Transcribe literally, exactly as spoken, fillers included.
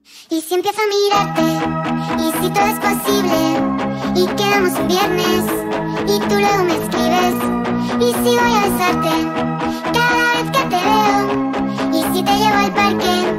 Y si empiezo a mirarte, y si todo es posible, y quedamos un viernes, y tú luego me escribes, y si voy a besarte cada vez que te veo, y si te llevo al parque